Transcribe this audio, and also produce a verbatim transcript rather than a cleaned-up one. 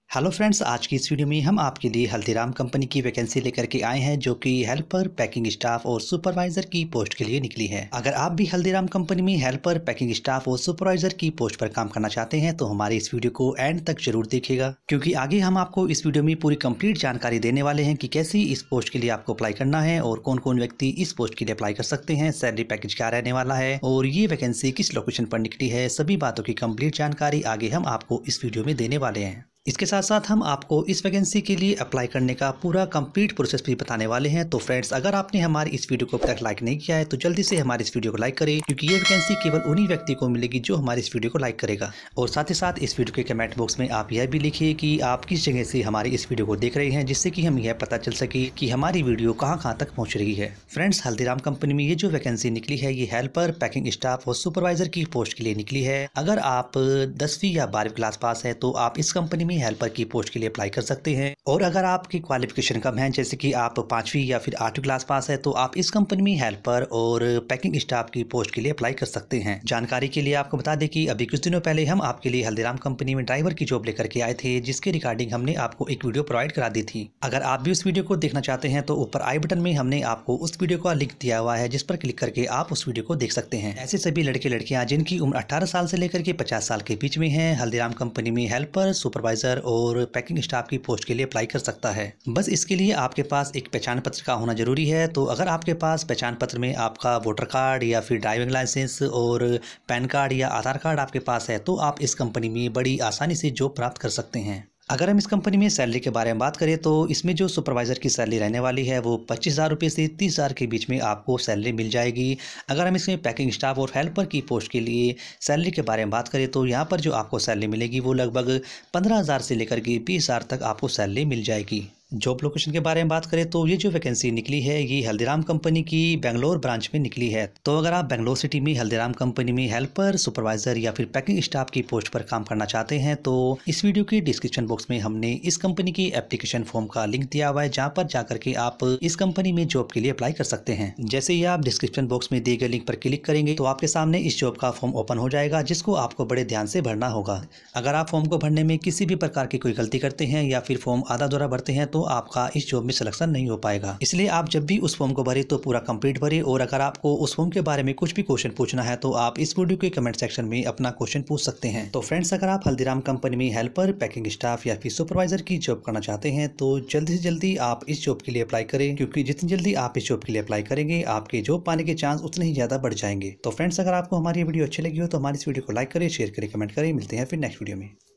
Hello friends, आज की इस वीडियो में हम आपके लिए हल्दीराम कंपनी की वैकेंसी लेकर के आए हैं जो कि हेल्पर, पैकिंग स्टाफ और सुपरवाइजर की पोस्ट के लिए निकली है। अगर आप भी हल्दीराम कंपनी में हेल्पर, पैकिंग स्टाफ और सुपरवाइजर की पोस्ट पर काम करना चाहते हैं तो हमारे इस वीडियो को एंड तक जरूर देखिएगा, क्योंकि आगे हम आपको इस वीडियो में पूरी कंप्लीट जानकारी देने वाले हैं कि कैसे इस पोस्ट के लिए आपको अप्लाई करना है और कौन कौन व्यक्ति इस पोस्ट के लिए अप्लाई कर सकते हैं, सैलरी पैकेज क्या रहने वाला है और ये वैकेंसी किस लोकेशन पर निकली है। सभी बातों की कंप्लीट जानकारी आगे हम आपको इस वीडियो में देने वाले हैं। इसके साथ साथ हम आपको इस वैकेंसी के लिए अप्लाई करने का पूरा कंप्लीट प्रोसेस भी बताने वाले हैं। तो फ्रेंड्स, अगर आपने हमारी इस वीडियो को अब तक लाइक नहीं किया है तो जल्दी से हमारी इस वीडियो को लाइक करें, क्योंकि ये वैकेंसी केवल उन्हीं व्यक्ति को मिलेगी जो हमारी इस वीडियो को लाइक करेगा। और साथ ही साथ इस वीडियो के कमेंट बॉक्स में आप यह भी लिखिए कि आप किस जगह से हमारी इस वीडियो को देख रहे हैं, जिससे कि हम यह पता चल सके कि हमारी वीडियो कहाँ कहाँ तक पहुँच रही है। फ्रेंड्स, हल्दीराम कंपनी में ये जो वैकेंसी निकली है ये हेल्पर, पैकिंग स्टाफ और सुपरवाइजर की पोस्ट के लिए निकली है। अगर आप दसवीं या बारहवीं क्लास पास है तो आप इस कंपनी में हेल्पर की पोस्ट के लिए अप्लाई कर सकते हैं, और अगर आपकी क्वालिफिकेशन कम है, जैसे कि आप पांचवी या फिर आठवीं क्लास पास है, तो आप इस कंपनी में हेल्पर और पैकिंग स्टाफ की पोस्ट के लिए अप्लाई कर सकते हैं। जानकारी के लिए आपको बता दें कि अभी कुछ दिनों पहले हम आपके लिए हल्दीराम कंपनी में ड्राइवर की जॉब लेकर के आए थे, जिसके रिगार्डिंग हमने आपको एक वीडियो प्रोवाइड करा दी थी। अगर आप भी उस वीडियो को देखना चाहते हैं तो ऊपर आई बटन में हमने आपको उस वीडियो का लिंक दिया हुआ है, जिस पर क्लिक करके आप उस वीडियो को देख सकते हैं। ऐसे सभी लड़के लड़कियां जिनकी उम्र अठारह साल से लेकर के पचास साल के बीच में है, हल्दीराम कंपनी में हेल्पर, सुपरवाइजर और पैकिंग स्टाफ की पोस्ट के लिए अप्लाई कर सकता है। बस इसके लिए आपके पास एक पहचान पत्र का होना जरूरी है। तो अगर आपके पास पहचान पत्र में आपका वोटर कार्ड या फिर ड्राइविंग लाइसेंस और पैन कार्ड या आधार कार्ड आपके पास है तो आप इस कंपनी में बड़ी आसानी से जॉब प्राप्त कर सकते हैं। अगर हम इस कंपनी में सैलरी के बारे में बात करें तो इसमें जो सुपरवाइजर की सैलरी रहने वाली है वो पच्चीस हज़ार रुपये से तीस हज़ार के बीच में आपको सैलरी मिल जाएगी। अगर हम इसमें पैकिंग स्टाफ और हेल्पर की पोस्ट के लिए सैलरी के बारे में बात करें तो यहाँ पर जो आपको सैलरी मिलेगी वो लगभग पंद्रह हज़ार से लेकर के बीस हज़ार तक आपको सैलरी मिल जाएगी। जॉब लोकेशन के बारे में बात करें तो ये जो वैकेंसी निकली है ये हल्दीराम कंपनी की बेंगलोर ब्रांच में निकली है। तो अगर आप बेंगलोर सिटी में हल्दीराम कंपनी में हेल्पर, सुपरवाइजर या फिर पैकिंग स्टाफ की पोस्ट पर काम करना चाहते हैं तो इस वीडियो के डिस्क्रिप्शन बॉक्स में हमने इस कंपनी की एप्लीकेशन फॉर्म का लिंक दिया हुआ है, जहाँ पर जाकर के आप इस कंपनी में जॉब के लिए अप्लाई कर सकते हैं। जैसे ही आप डिस्क्रिप्शन बॉक्स में दिए गए लिंक पर क्लिक करेंगे तो आपके सामने इस जॉब का फॉर्म ओपन हो जाएगा, जिसको आपको बड़े ध्यान से भरना होगा। अगर आप फॉर्म को भरने में किसी भी प्रकार की कोई गलती करते हैं या फिर फॉर्म आधा अधूरा भरते हैं तो आपका इस जॉब में सिलेक्शन नहीं हो पाएगा। इसलिए आप जब भी उस फॉर्म को भरे तो पूरा कंप्लीट भरे, और अगर आपको उस फॉर्म के बारे में कुछ भी क्वेश्चन पूछना है तो आप इस वीडियो के कमेंट सेक्शन में अपना क्वेश्चन पूछ सकते हैं। तो फ्रेंड्स, अगर आप हल्दीराम कंपनी में हेल्पर, पैकिंग स्टाफ या फिर सुपरवाइजर की जॉब करना चाहते हैं तो जल्दी से जल्दी आप इस जॉब के लिए अप्लाई करें, क्योंकि जितनी जल्दी आप इस जॉब के लिए अप्लाई करेंगे आपके जॉब पाने के चांस उतने ही ज्यादा बढ़ जाएंगे। तो फ्रेंड्स, अगर आपको हमारी वीडियो अच्छी लगी हो तो हमारी इस वीडियो को लाइक करें, शेयर करें, कमेंट करें। मिलते हैं फिर नेक्स्ट वीडियो में।